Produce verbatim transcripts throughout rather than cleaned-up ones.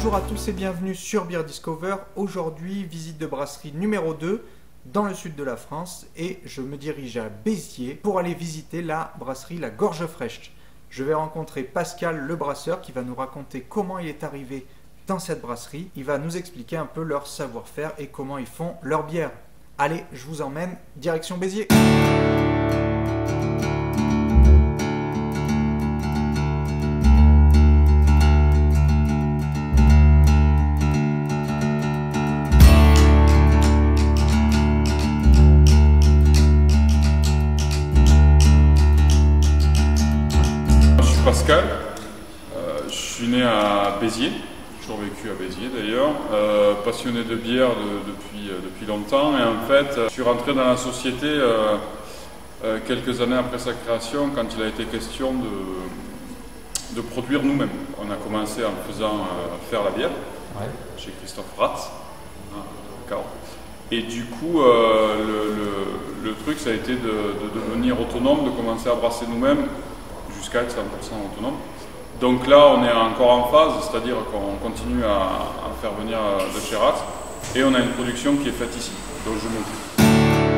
Bonjour à tous et bienvenue sur Beer Discover. Aujourd'hui, visite de brasserie numéro deux dans le sud de la France et je me dirige à Béziers pour aller visiter la brasserie La Gorge Fraîche. Je vais rencontrer Pascal le brasseur qui va nous raconter comment il est arrivé dans cette brasserie. Il va nous expliquer un peu leur savoir-faire et comment ils font leur bière. Allez, je vous emmène direction Béziers. Pascal, euh, je suis né à Béziers, j'ai toujours vécu à Béziers d'ailleurs, euh, passionné de bière de, depuis, euh, depuis longtemps et en fait je suis rentré dans la société euh, euh, quelques années après sa création quand il a été question de, de produire nous-mêmes. On a commencé en faisant euh, faire la bière ouais. Chez Christophe Ratz, hein, et du coup euh, le, le, le truc ça a été de, de devenir autonome, de commencer à brasser nous-mêmes jusqu'à être cent pour cent autonome. Donc là, on est encore en phase, c'est-à-dire qu'on continue à, à faire venir de chez Ratz et on a une production qui est faite ici, donc je m'occupe.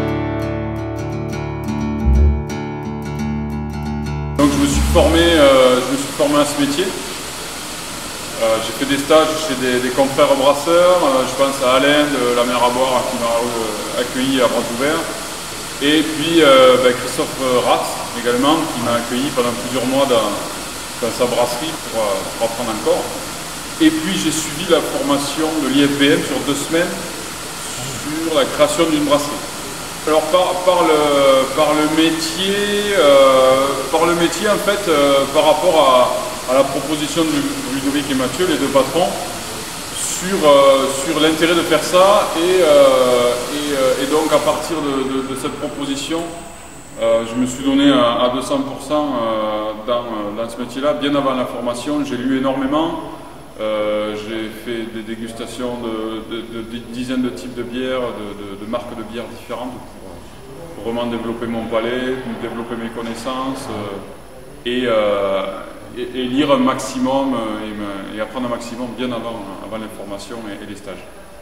Donc je me suis formé, euh, je me suis formé à ce métier. Euh, j'ai fait des stages chez des, des confrères brasseurs, euh, je pense à Alain de La Mer à Boire qui m'a euh, accueilli à bras ouverts. Et puis euh, ben Christophe Ratz également, qui m'a accueilli pendant plusieurs mois dans, dans sa brasserie pour, euh, pour apprendre encore. Et puis j'ai suivi la formation de l'I F B M sur deux semaines sur la création d'une brasserie. Alors par, par, le, par le métier, euh, par le métier en fait, euh, par rapport à, à la proposition de Ludovic et Mathieu, les deux patrons, sur, euh, sur l'intérêt de faire ça et, euh, et, euh, et donc à partir de, de, de cette proposition, euh, je me suis donné à, à deux cents pour cent euh, dans, dans ce métier-là. Bien avant la formation, j'ai lu énormément, euh, j'ai fait des dégustations de, de, de, de dizaines de types de bières, de, de, de marques de bières différentes pour, pour vraiment développer mon palais, développer mes connaissances euh, et euh, Et, et lire un maximum et, me, et apprendre un maximum bien avant, avant l'information et, et les stages.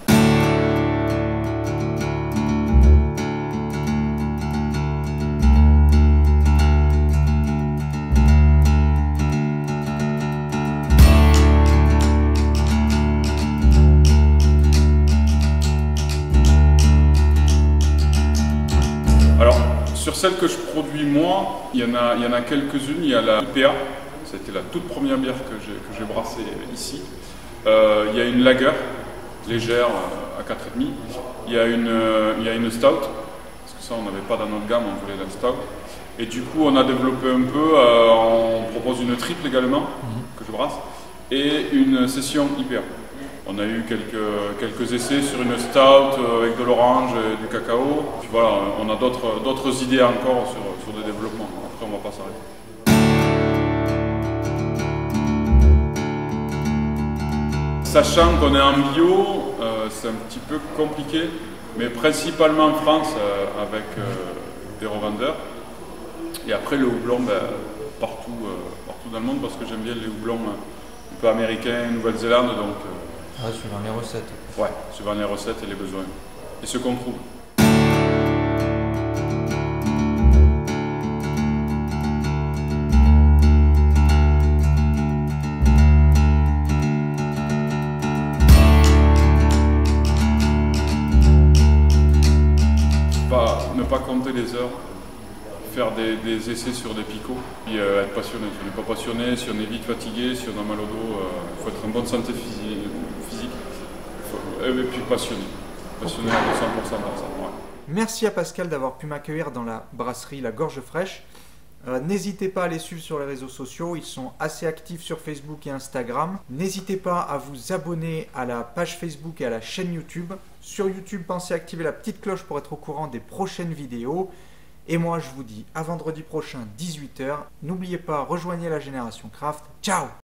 Alors, sur celle que je produis moi, il y en a, il y en a quelques-unes. Il y a la I P A. C'était la toute première bière que j'ai brassée ici. Euh, il y a une lager légère à quatre virgule cinq. Il y a une, euh, il y a une stout, parce que ça on n'avait pas dans notre gamme, on voulait la stout. Et du coup on a développé un peu, euh, on propose une triple également, que je brasse, et une session I P A. On a eu quelques, quelques essais sur une stout avec de l'orange et du cacao. Puis voilà, on a d'autres idées encore sur, sur des développements. Après on ne va pas s'arrêter. Sachant qu'on est en bio, euh, c'est un petit peu compliqué, mais principalement en France euh, avec euh, des revendeurs. Et après le houblon, ben, partout, euh, partout dans le monde, parce que j'aime bien les houblons euh, un peu américains, Nouvelle-Zélande. Donc, euh, ah, suivant les recettes. Ouais, suivant les recettes et les besoins. Et ce qu'on trouve. Pas, ne pas compter les heures, faire des, des essais sur des picots, puis euh, être passionné. Si on n'est pas passionné, si on est vite fatigué, si on a mal au dos, il euh, faut être en bonne santé physique, physique faut, et puis passionné. Passionné à deux cents pour cent par ça. Ouais. Merci à Pascal d'avoir pu m'accueillir dans la brasserie La Gorge Fraîche. Euh, N'hésitez pas à les suivre sur les réseaux sociaux, ils sont assez actifs sur Facebook et Instagram. N'hésitez pas à vous abonner à la page Facebook et à la chaîne YouTube. Sur YouTube, pensez à activer la petite cloche pour être au courant des prochaines vidéos. Et moi, je vous dis à vendredi prochain, dix-huit heures. N'oubliez pas, rejoignez la Génération Craft. Ciao!